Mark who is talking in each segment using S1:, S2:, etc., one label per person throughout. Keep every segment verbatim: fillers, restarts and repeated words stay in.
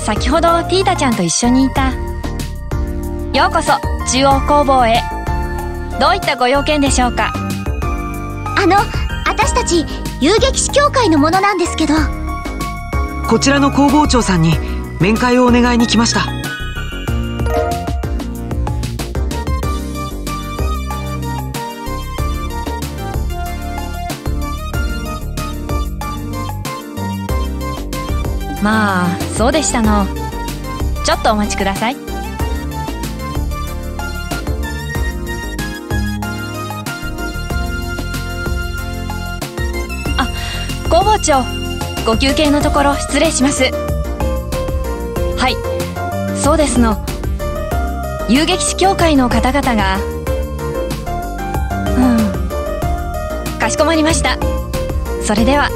S1: 先ほどティータちゃんと一緒にいた。ようこそ中央工房へ。どういったご用件でしょうか？
S2: あの、私たち遊撃士協会の者なんですけど。
S3: こちらの工房長さんに面会をお願いに来ました。
S1: まあそうでしたの。ちょっとお待ちください。あ、工房長、ご休憩のところ失礼します。はい、そうですの。遊撃士協会の方々が。うん、かしこまりました。それでは。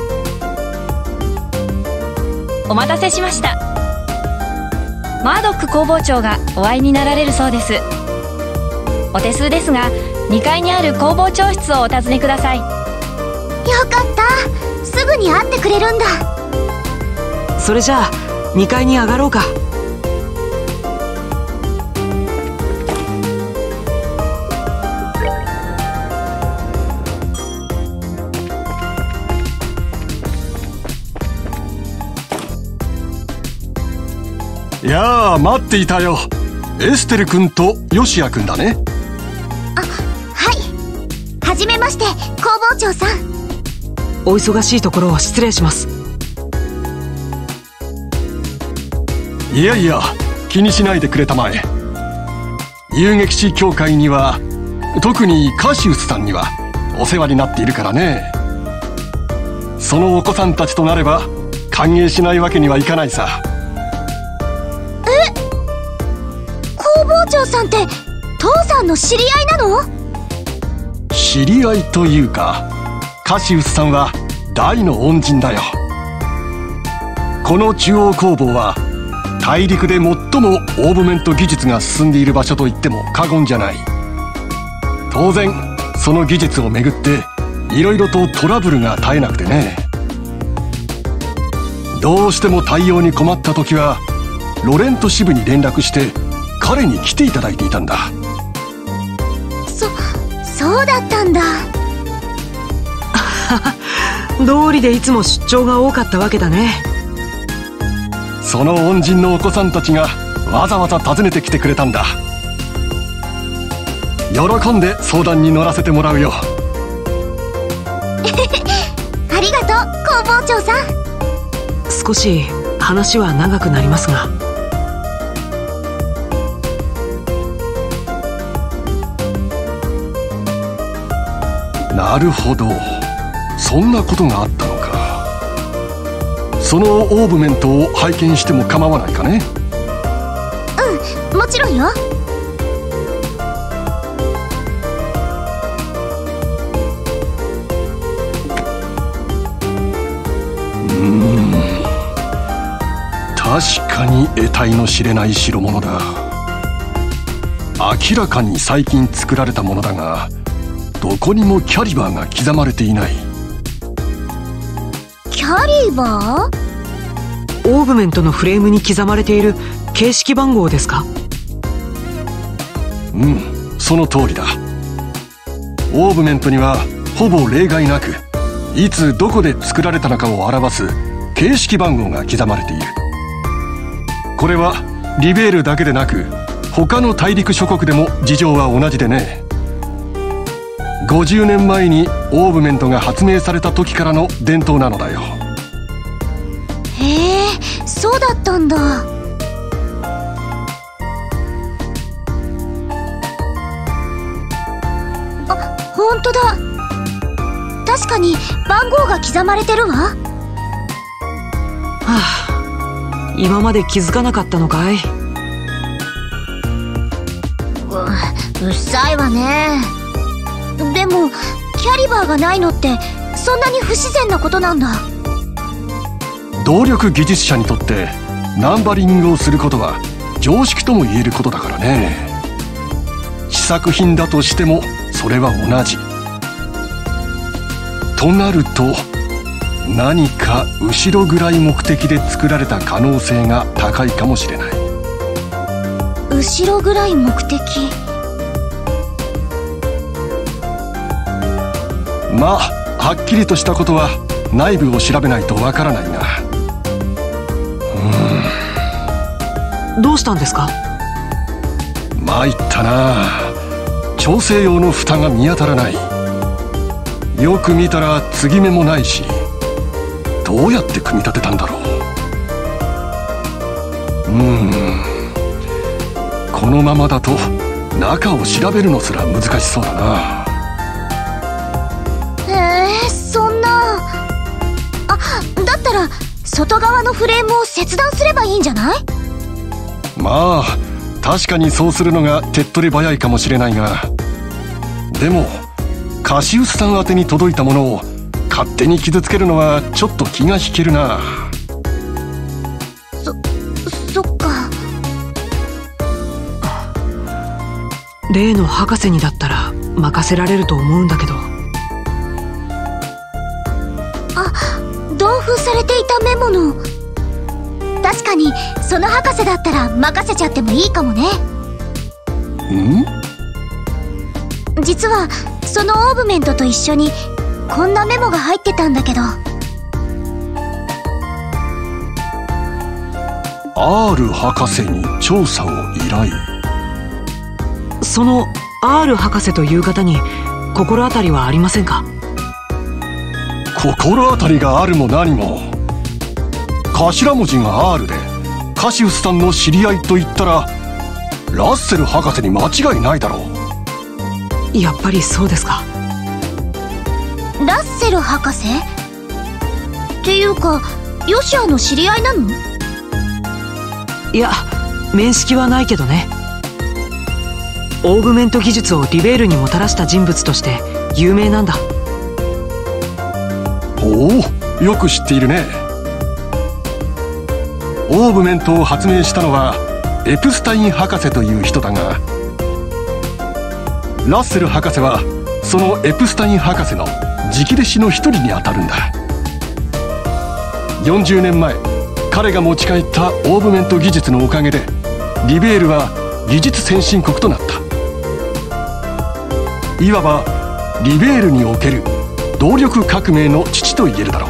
S1: お待たせしました。マードック工房長がお会いになられるそうです。お手数ですが、にかいにある工房長室をお尋ねください。よ
S2: かった、すぐに会ってくれるんだ。
S3: それじゃあにかいに上がろうか。
S4: いやー、待っていたよ。エステル君とヨシア君だね。
S2: あ、はい。はじめまして、工房長さん。
S3: お忙しいところを失礼します。
S4: いやいや、気にしないでくれたまえ。遊撃士協会には、特にカシウスさんにはお世話になっているからね。そのお子さんたちとなれば歓迎しないわけにはいかないさ。
S2: 工房長さんって父さんの知り合いなの？
S4: 知り合いというか、カシウスさんは大の恩人だよ。この中央工房は大陸で最もオーブメント技術が進んでいる場所と言っても過言じゃない。当然その技術をめぐっていろいろとトラブルが絶えなくてね。どうしても対応に困った時はロレント支部に連絡して彼に来ていただいていたんだ。
S2: そ、そうだったんだ。
S3: 道理でいつも出張が多かったわけだね。
S4: その恩人のお子さんたちがわざわざ訪ねてきてくれたんだ。喜んで相談に乗らせてもらうよ。
S2: ありがとう、工房長さん。
S3: 少し話は長くなりますが。
S4: なるほど、そんなことがあったのか。そのオーブメントを拝見しても構わないかね。
S2: うん、もちろんよ。
S4: うーん、確かに得体の知れない代物だ。明らかに最近作られたものだが、どこにもキャリバーが刻まれていない。
S2: キャリバー？
S3: オーブメントのフレームに刻まれている形式番号ですか？
S4: うん、その通りだ。オーブメントにはほぼ例外なく、いつどこで作られたのかを表す形式番号が刻まれている。これはリベールだけでなく他の大陸諸国でも事情は同じでね。ごじゅうねんまえにオーブメントが発明された時からの伝統なのだよ。
S2: へえ、そうだったんだ。あ、ほんとだ。確かに番号が刻まれてるわ。
S3: はあ、今まで気づかなかったのかい？
S2: う、うっさいわね。でもキャリバーがないのってそんなに不自然なことなんだ。
S4: 動力技術者にとってナンバリングをすることは常識とも言えることだからね。試作品だとしてもそれは同じ。となると何か後ろ暗い目的で作られた可能性が高いかもしれない。
S2: 後ろ暗い目的。
S4: まあはっきりとしたことは内部を調べないとわからないが。
S3: うん。どうしたんですか？
S4: 参ったな。調整用の蓋が見当たらない。よく見たら継ぎ目もないし、どうやって組み立てたんだろう。うーん、このままだと中を調べるのすら難しそうだな。
S2: えー、そんな。あ、だったら外側のフレームを切断すればいいんじゃない？
S4: まあ確かにそうするのが手っ取り早いかもしれないが、でもカシウスさん宛てに届いたものを勝手に傷つけるのはちょっと気が引けるな。
S2: そ、そっか。
S3: 例の博士にだったら任せられると思うんだけど。
S2: あ、同封されていたメモの。確かにその博士だったら任せちゃってもいいかもね。
S4: ん？
S2: 実はそのオーブメントと一緒にこんなメモが入ってたんだけど。
S4: R 博士に調査を依頼。
S3: その R 博士という方に心当たりはありませんか？
S4: 心当たりがあるも何も。頭文字が R でカシウスさんの知り合いと言ったらラッセル博士に間違いないだろう。
S3: やっぱりそうですか。
S2: ラッセル博士っていうかヨシアの知り合いなの？
S3: いや、面識はないけどね。オーグメント技術をリベールにもたらした人物として有名なんだ。
S4: おお、よく知っているね。オーブメントを発明したのはエプスタイン博士という人だが、ラッセル博士はそのエプスタイン博士の直弟子の一人にあたるんだ。よんじゅうねんまえ彼が持ち帰ったオーブメント技術のおかげでリベールは技術先進国となった。いわばリベールにおける動力革命の父と言えるだろう。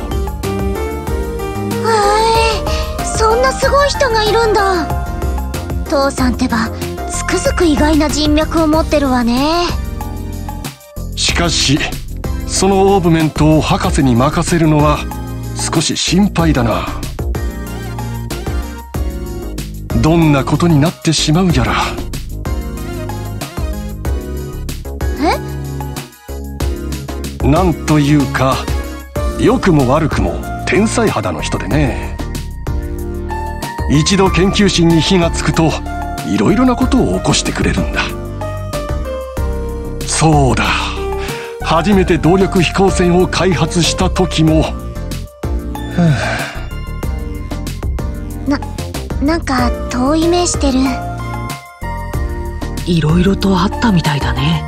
S2: へえ、そんなすごい人がいるんだ。父さんってばつくづく意外な人脈を持ってるわね。
S4: しかしそのオーブメントを博士に任せるのは少し心配だな。どんなことになってしまうやら。
S2: え？
S4: なんというか良くも悪くも天才肌の人でね。一度研究心に火がつくといろいろなことを起こしてくれるんだ。そうだ、初めて動力飛行船を開発した時も
S2: な、なんか遠い目してる。
S3: いろいろとあったみたいだね。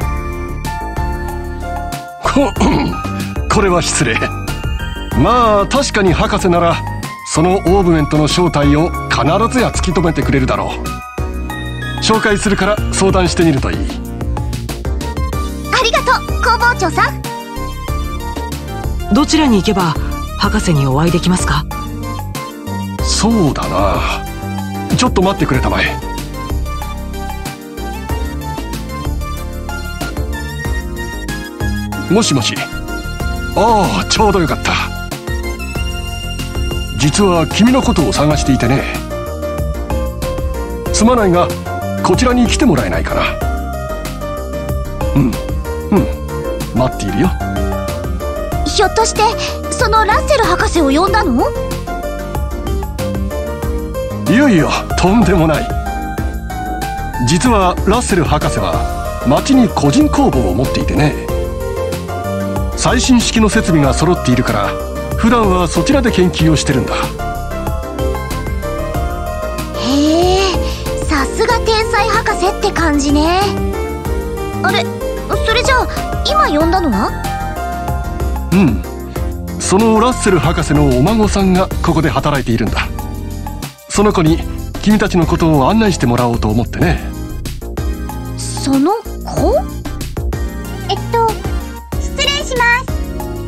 S4: ここれは失礼。まあ確かに博士ならそのオーブメントの正体を必ずや突き止めてくれるだろう。紹介するから相談してみるといい。
S2: ありがとう工房長さん。
S3: どちらに行けば博士にお会いできますか？
S4: そうだな、ちょっと待ってくれたまえ。もしもし。ああ、ちょうどよかった。実は君のことを探していてね。すまないがこちらに来てもらえないかな。うんうん、待っているよ。
S2: ひょっとしてそのラッセル博士を呼んだの？
S4: いやいや、とんでもない。実はラッセル博士は町に個人工房を持っていてね。最新式の設備が揃っているから普段はそちらで研究をしてるんだ。
S2: へえ、さすが天才博士って感じね。あれ、それじゃあ今呼んだのは？
S4: うん、 そのラッセル博士のお孫さんがここで働いているんだ。その子に君たちのことを案内してもらおうと思ってね。
S2: その子？えっと失礼します。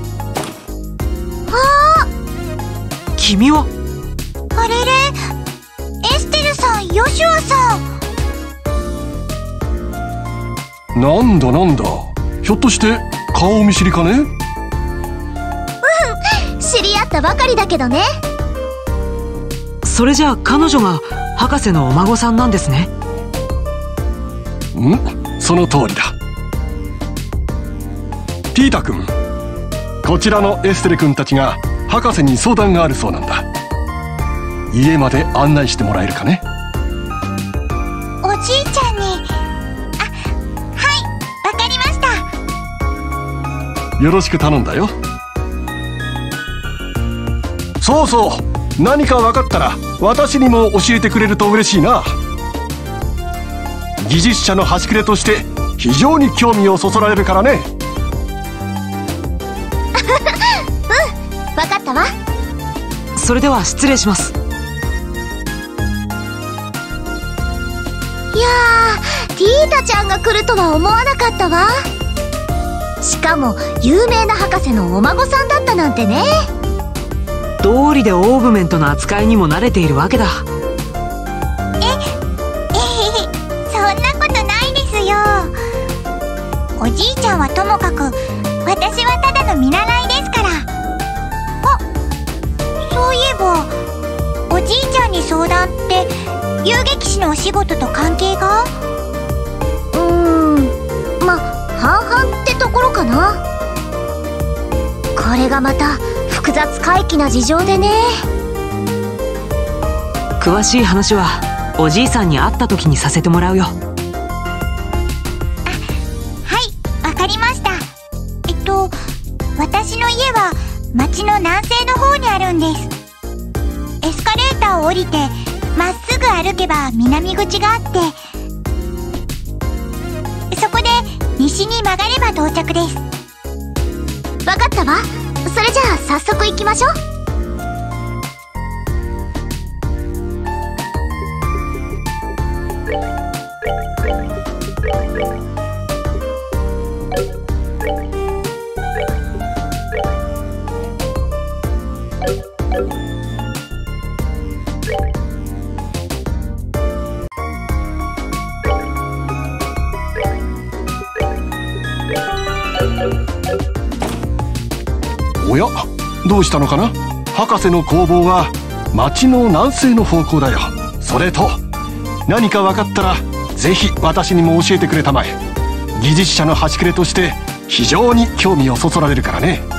S2: あー、
S3: 君は？
S2: あれれ、エステルさん、ヨシュアさん。
S4: なんだなんだ、ひょっとして顔見知りかね？
S2: うん、知り合ったばかりだけどね。
S3: それじゃあ彼女が博士のお孫さんなんですね。
S4: ん？その通りだ。ピータ君、こちらのエステレ君たちが博士に相談があるそうなんだ。家まで案内してもらえるかね？
S2: おじいちゃんに。あ、はい、わかりました。
S4: よろしく頼んだよ。そうそう、何か分かったら私にも教えてくれると嬉しいな。技術者の端くれとして非常に興味をそそられるからね。
S2: うん、わかったわ。
S3: それでは失礼します。
S2: いやー、ティータちゃんが来るとは思わなかったわ。しかも有名な博士のお孫さんだったなんてね。
S3: 道理でオーブメントの扱いにも慣れているわけだ。
S2: え、えへへ、そんなことないですよ。おじいちゃんはともかく、私はただの見習いですから。あ、そういえばおじいちゃんに相談って遊撃士のお仕事と関係が？うーん、ま、半々ってところかな。これがまた複雑怪奇な事情でね。
S3: 詳しい話はおじいさんに会った時にさせてもらうよ。
S2: あ、はい、わかりました。えっと私の家は町の南西の方にあるんです。エスカレーターを降りてまっすぐ歩けば南口があって、そこで西に曲がれば到着です。わかったわ。それじゃあ早速行きましょう。
S4: おや、どうしたのかな？博士の工房は町の南西の方向だよ。それと何か分かったらぜひ私にも教えてくれたまえ。技術者の端くれとして非常に興味をそそられるからね。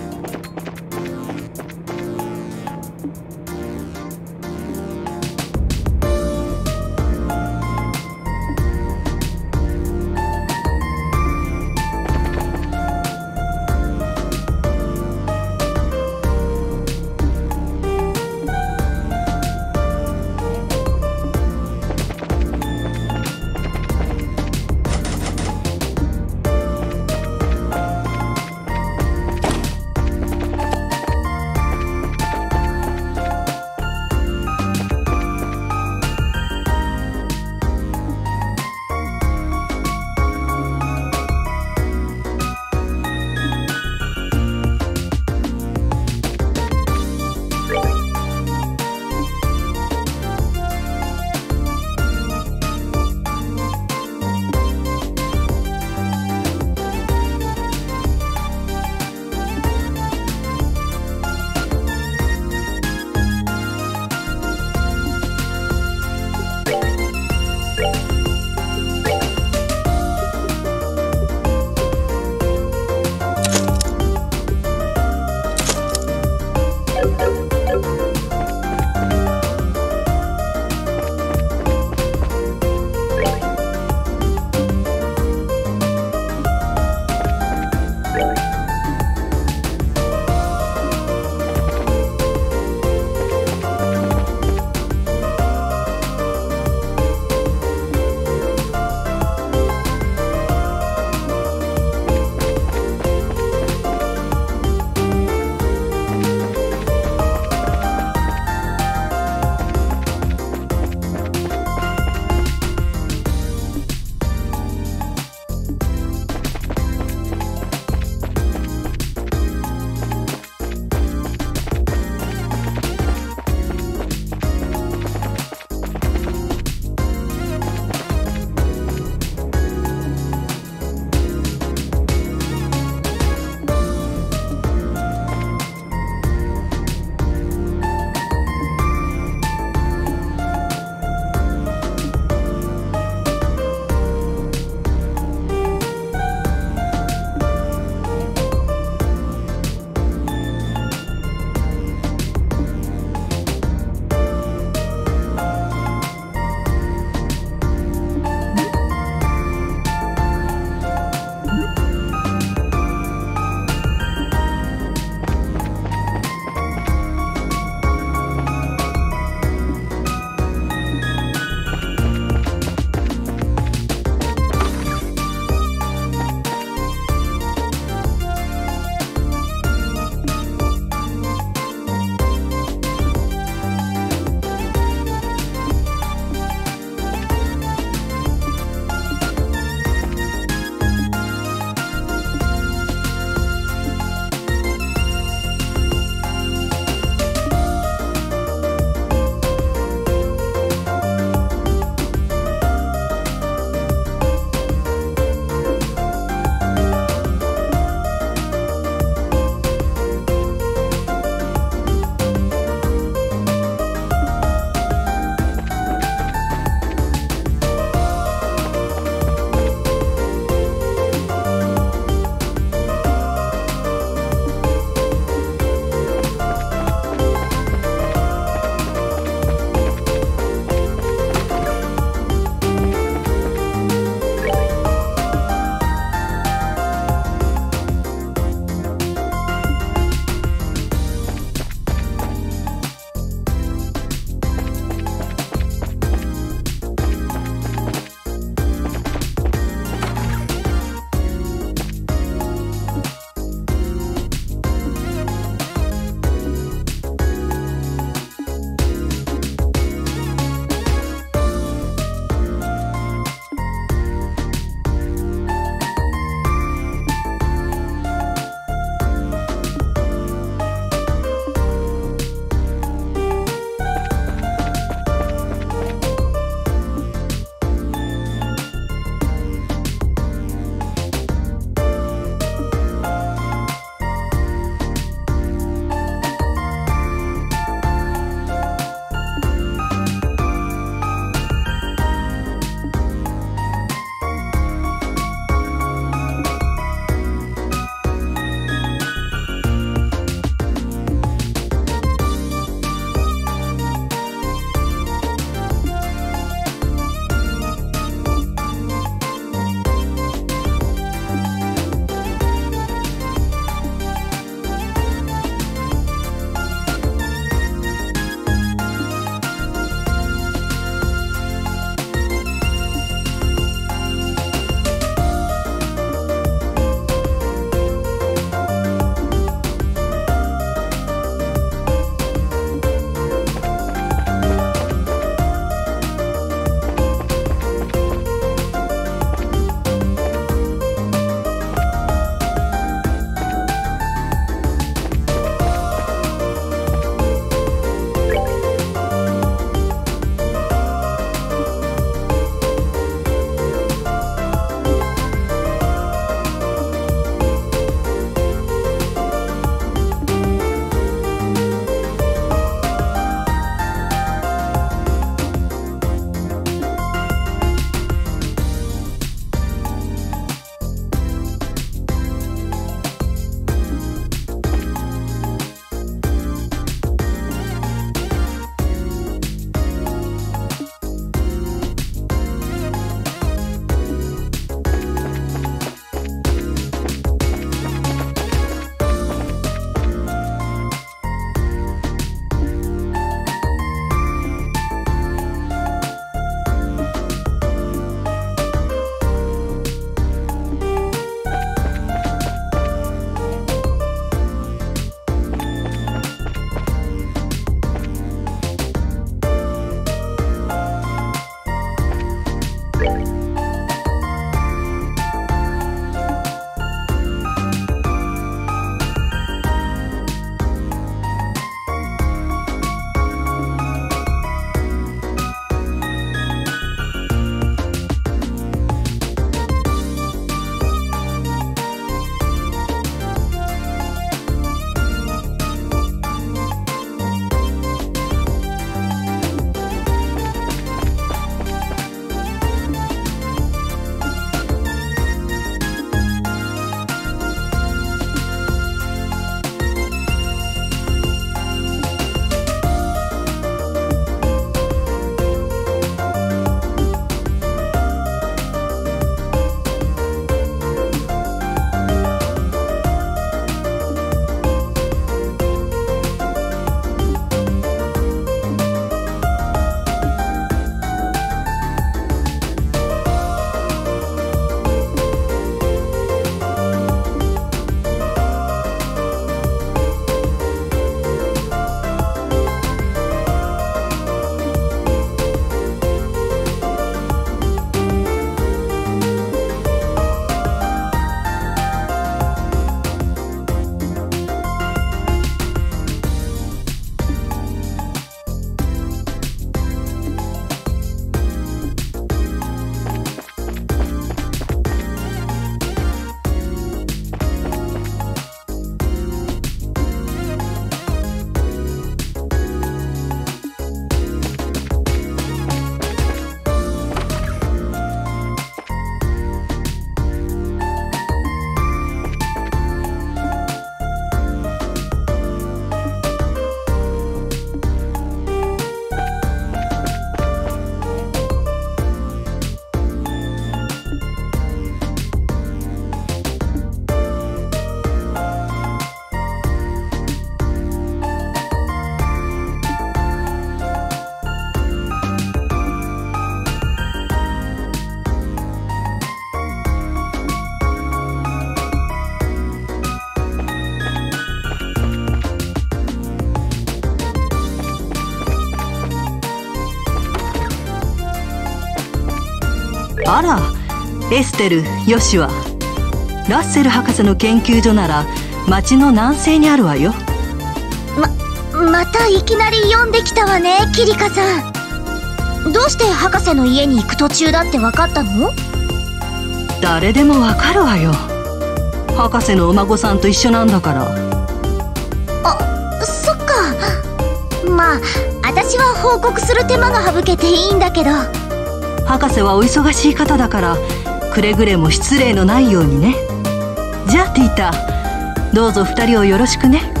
S5: あら、エステル、ヨシュア。ラッセル博士の研究所なら町の南西にあるわよ。
S2: ま、またいきなり呼んできたわね、キリカさん。どうして博士の家に行く途中だって分かったの？
S5: 誰でもわかるわよ。博士のお孫さんと一緒なんだから。
S2: あ、そっか。まあ私は報告する手間が省けていいんだけど。
S5: 博士はお忙しい方だから、くれぐれも失礼のないようにね。じゃあティータ、どうぞ二人をよろしくね。